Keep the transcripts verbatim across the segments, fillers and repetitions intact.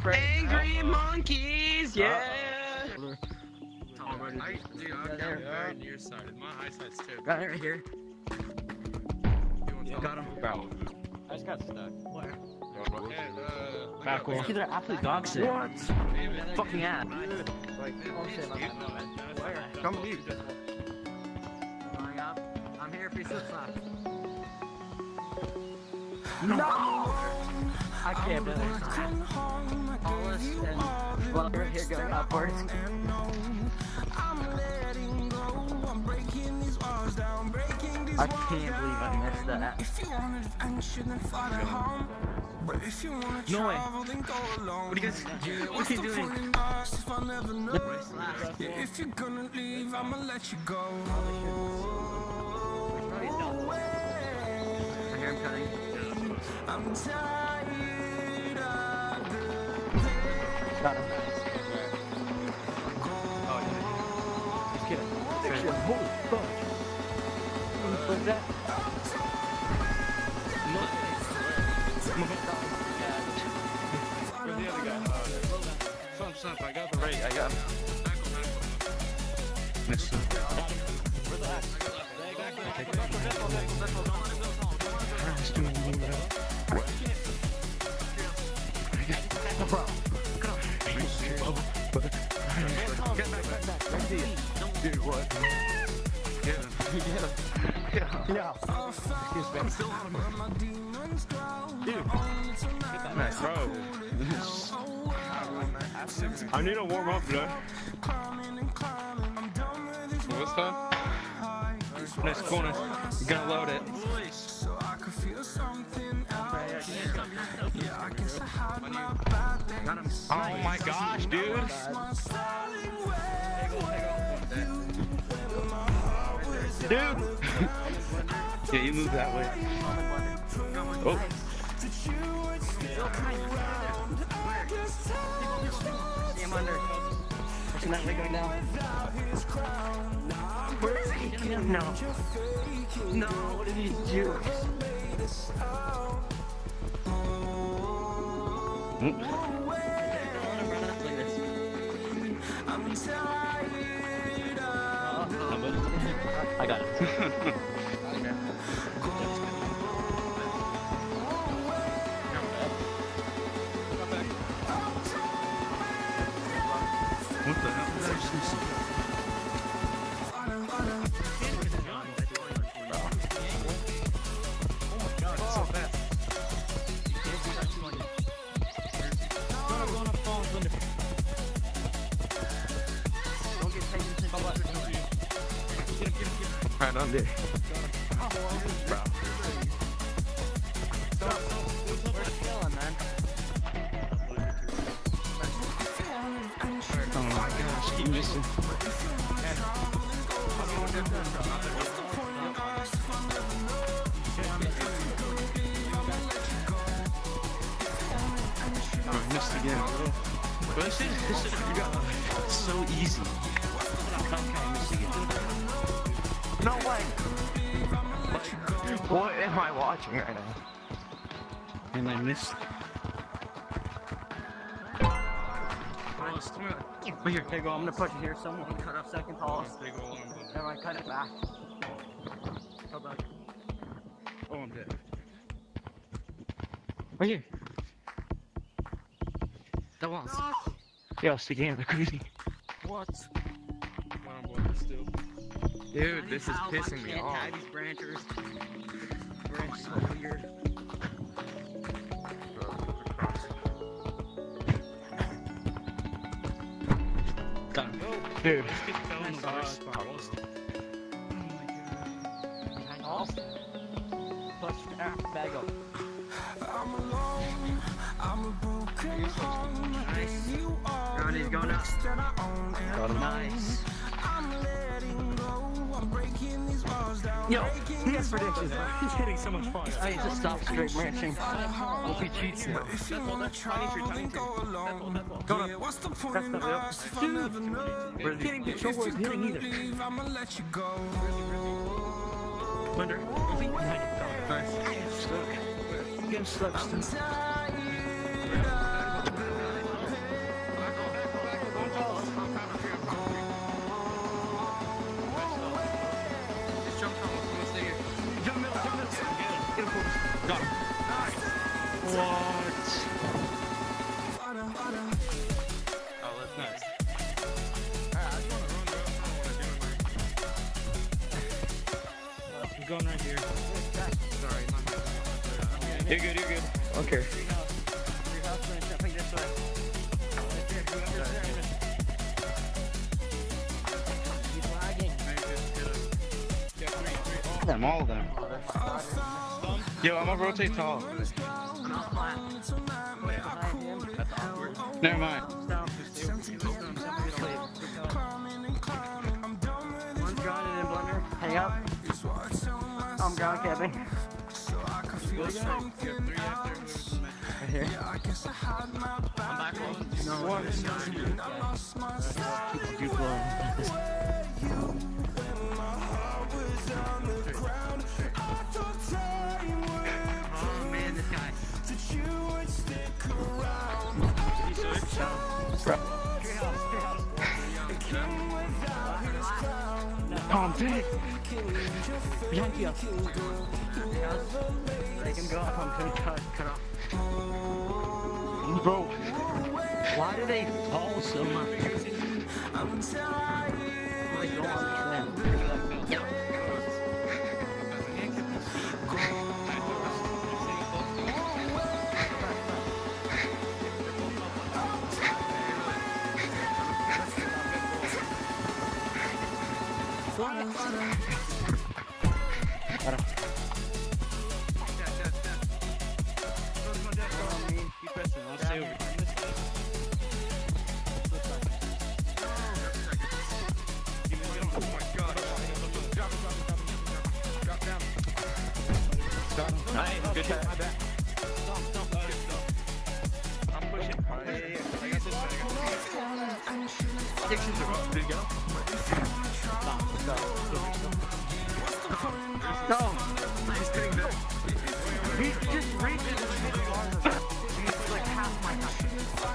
Angry monkeys, yeah. I, dude, I'm down very nearsighted. My eyesight's too. Got it right here. You Got him. Bro. I just got stuck. Where? And, uh, Back wall. Dude, they're absolute dog shit. What? Fucking ass. Like, oh shit, my bad, my bad. Where? Come leave. Going up. I'm here for your slip slap. No! I can't believe it. Coolness and well, you're here going upwards. I can't believe I missed that. No way. What are you guys What are you doing? If you're gonna leave, I'ma let you go. I hear him cutting. I'm tired of the Got him. Oh, yeah. Just kidding. Picture. Holy fuck. What was that? Where's the other guy? Something, something. I got the rate. I got him. Missed him. Where's the axe? Bro. Dude, what? Get him. Get him. Yeah. Excuse me. I'm still on him. Dude. Nice. Bro. I need to warm up, bro. What's that? Nice corner. You're gonna load it. Oh my gosh, dude. Dude. Yeah, you move that way. Oh. See him under. Pushing that way going down. Where is he? No. No, what did he do? I got it. What the hell? Right on there. Bro. Oh my gosh, keep missing. Oh, I missed again. But this is, this is, you got so easy. How can I miss again? No way! What am I watching right now? And I missed. But here, okay, go. I'm gonna push it here. Someone cut off second tallest. Never mind, cut it back. Hold back. Oh, I'm dead. Right here. The walls. Yo, sticking in the crazy. What? Dude, this is pissing me off. These branchers. Branch so weird. Got him. Dude. Behind us. Push ah, bag up. I'm alone, I'm a broken home. Nice. You are Ronnie's going up. Got him. Nice. I'm letting go. I'm breaking these walls down. Yo, he has predictions. He's hitting so much fire. I need to stop straight branching. If he cheats now. If you wanna travel, then go alone. Yeah, what's the point in us if I never know? Dude, can't even control where he's hitting either. Leave, I'ma let you go. Under. Nice. Getting stuck. I'm tired of I'm going right here. Sorry, my bad. You're good, you're good. Okay. Three house. Three house, we're jumping this way. Right there, whoever's there. He's lagging. Them, all of them. Yo, I'm gonna rotate tall. I'm not flat. Behind him. That's awkward. Never mind. Down. One's grounded in blender. Hang up. I'm ground camping. Right here. I'm back on. No one. Keep you blowing. Oh man, this guy. Bro. Oh, I'm dead. Behind you. They can go up. I'm gonna cut, cut off. Bro. Why do they fall so much? I'm tired. They go on the tram. Good try. My bad. I'm pushing. Yeah, yeah, yeah. I got this. I got this. Dictions are up. Did it go? No! He's getting there. He just reached it and hit it. He's like half my height.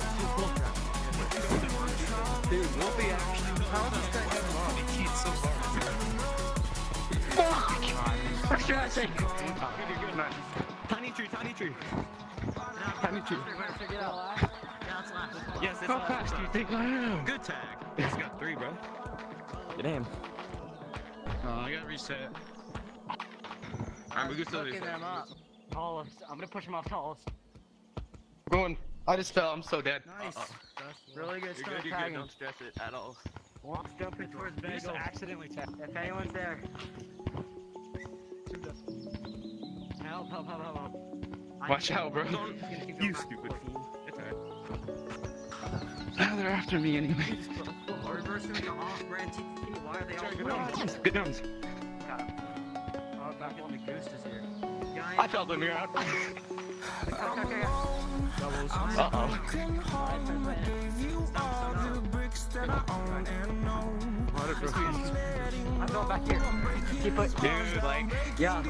Dude, we'll be actually. How is this guy having on? He cheats so hard. Fuck! I'm stressing. Good night. Tiny tree, tiny tree. Tiny tree. Yes, it's How fast do you think I am? good tag. He's got three, bro. Damn. Oh, I got reset. Alright, we can still do Fucking them up. Tallest. I'm gonna push him off tallest. Going. I just fell. I'm so dead. Nice. Uh-oh. Really good You're stuff good, you're good. tagging. Don't stress it at all. Walk's jumping towards You just bagel. accidentally tapped. If anyone's there. Help, help, help, help, help. Watch out, bro. You stupid fool. It's alright. Now they're after me anyway. Reversing the off-brand T T T. Why are they all Good guns. Good guns. Got him. Oh, back on the goose is here. I fell to the ground. Uh-oh. I'm going back here. Keep it. Dude, like. Yeah.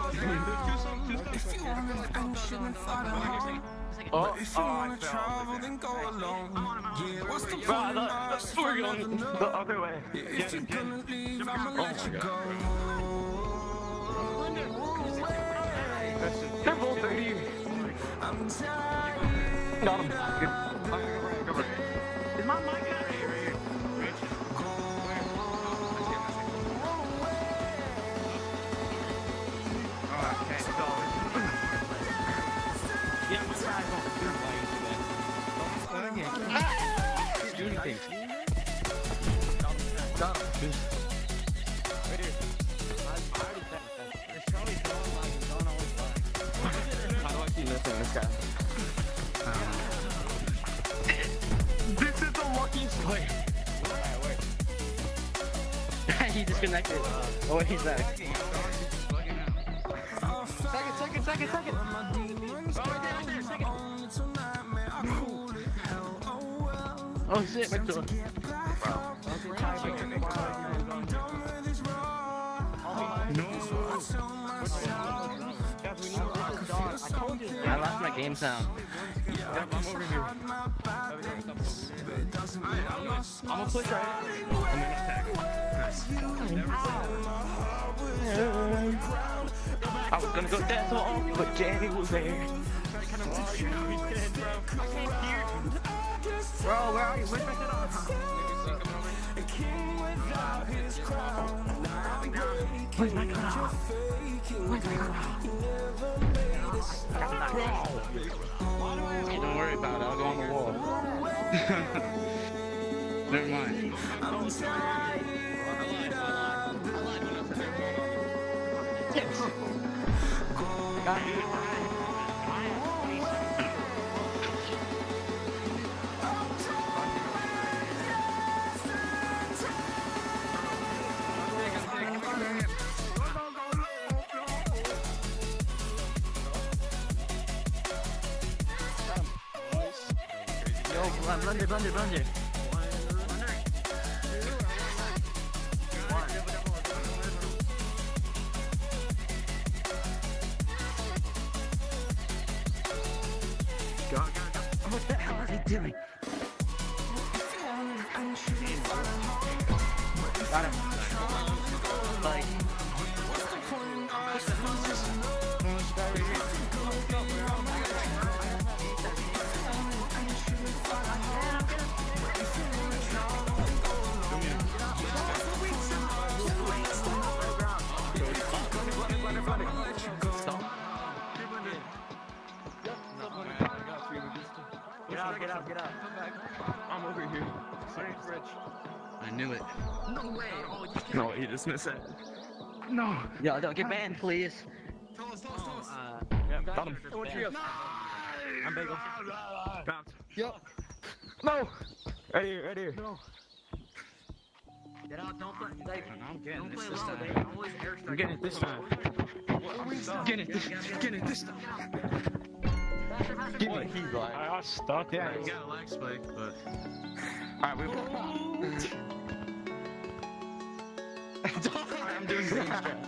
Oh, oh, I fell. Bro, I thought we were going the other way. Yeah, oh my god. They're both right here. Got him. Good. Is my mic out? Alright, so. Yeah, my side won't do that. Do anything. Got him. Right here. It's probably going like it's going always like. How do I see missing this guy? Um, this is the luckiest play. He disconnected. Oh, wait, he's back. Second, second, second, second. Oh, right there, right there, second. Oh shit, my door. I lost my game sound. I'm over here. I'm gonna push right. I'm gonna attack. I was gonna go death wall, but Jenny was there. Bro, where are you? Where's my shit on? Where's my cutoff? Where's my cutoff? Hey, don't worry about it. I'll go on the wall. Never mind. Yo, blunder, blunder, blunder. Go, go, go. What the hell is he doing? Got him. Like. Get out, get out, get out. I'm over here. I knew it. No way. Oh, you just No, he dismissed it. No. Yo, don't get banned, please. Uh, yeah, Got him. One trio. I'm bagel. Bounce. Yo. No. Right here, right here. No. Get out, don't play, like, I'm getting don't this play this low, time. they always airstrike. I'm getting it this time. Getting it this Getting it this time. Give me. He's like. I got stuck. Yeah. You got a lag spike, but Alright, we I'm doing green strap.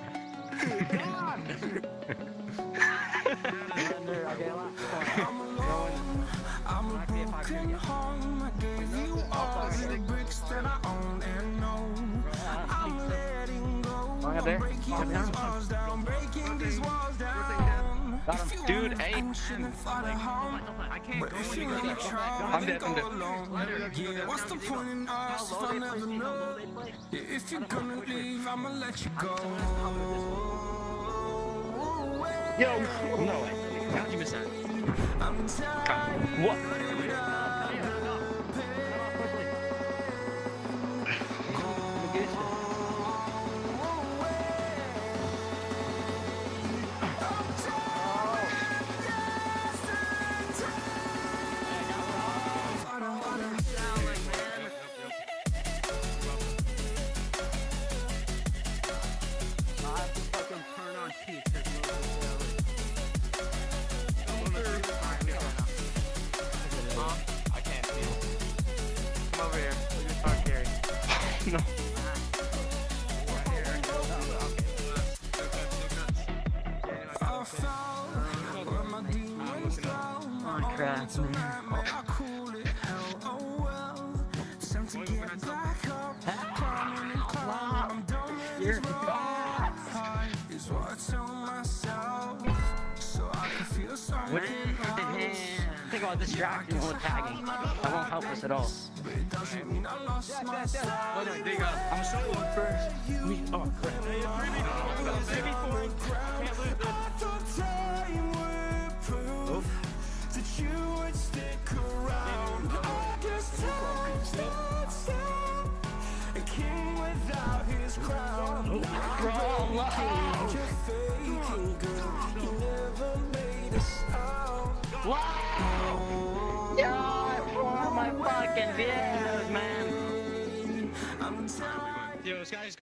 I'm a broken home. I gave you all the bricks that I own and know. I'm letting go. I'm breaking these walls down, breaking these walls down. If you Dude, wanna hey. function and fly to home, I can't but go if when you're you gonna go try, I'm then dead, go I'm dead. alone. Yeah, what's the point in us if I never know? Yeah, if you're gonna leave, I'ma let you go. yo, no way. How'd you miss that? I'm tired. What? I can't see it. Come over here. Look at start carry. No. I fell where my demons dwell. On track, man. I cool it, hell, oh well. It's time to get back up. Climbing and climbing, I'm done with this road. Is what I tell myself, so I can feel something else. Think about distracting with tagging. That won't help us at all. But it doesn't mean I lost myself. I'm soloing first. We oh crap. I thought time would prove that you would stick around. I guess time stood still. A king without his crown. You're faking, girl. You never made a sound. Wow! Yo, I won my fucking videos, man. I'm tired. Yo, this guy's